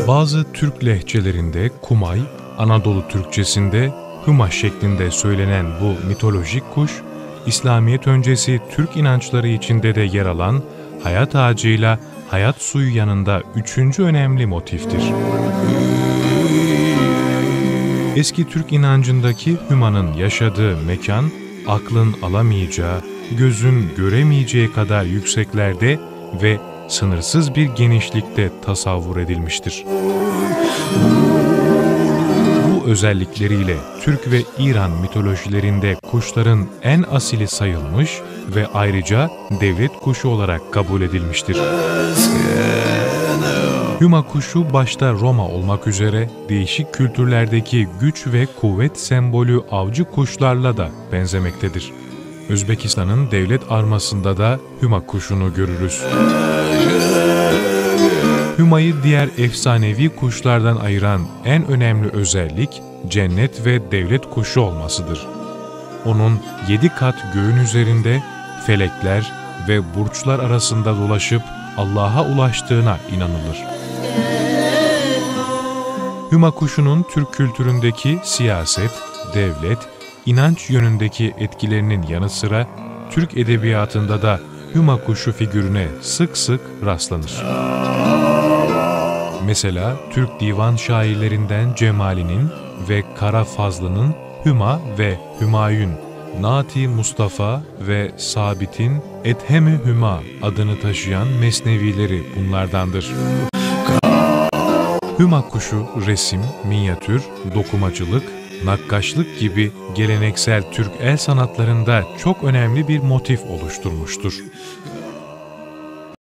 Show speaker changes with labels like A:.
A: Bazı Türk lehçelerinde Kumay, Anadolu Türkçesinde Hüma şeklinde söylenen bu mitolojik kuş, İslamiyet öncesi Türk inançları içinde de yer alan hayat ağacıyla hayat suyu yanında üçüncü önemli motiftir. Eski Türk inancındaki Hüma'nın yaşadığı mekan, aklın alamayacağı, gözün göremeyeceği kadar yükseklerde ve sınırsız bir genişlikte tasavvur edilmiştir. Bu özellikleriyle Türk ve İran mitolojilerinde kuşların en asili sayılmış ve ayrıca devlet kuşu olarak kabul edilmiştir. Hüma kuşu başta Roma olmak üzere değişik kültürlerdeki güç ve kuvvet sembolü avcı kuşlarla da benzemektedir. Özbekistan'ın devlet armasında da Hüma kuşunu görürüz. Hüma'yı diğer efsanevi kuşlardan ayıran en önemli özellik cennet ve devlet kuşu olmasıdır. Onun 7 kat göğün üzerinde felekler ve burçlar arasında dolaşıp Allah'a ulaştığına inanılır. Hüma kuşunun Türk kültüründeki siyaset, devlet, inanç yönündeki etkilerinin yanı sıra Türk edebiyatında da Hüma kuşu figürüne sık sık rastlanır. Mesela Türk divan şairlerinden Cemali'nin ve Kara Fazlı'nın Hüma ve Hümayun, Nati Mustafa ve Sabit'in Ethem-i Hüma adını taşıyan mesnevileri bunlardandır. Hüma kuşu resim, minyatür, dokumacılık, nakkaşlık gibi geleneksel Türk el sanatlarında çok önemli bir motif oluşturmuştur.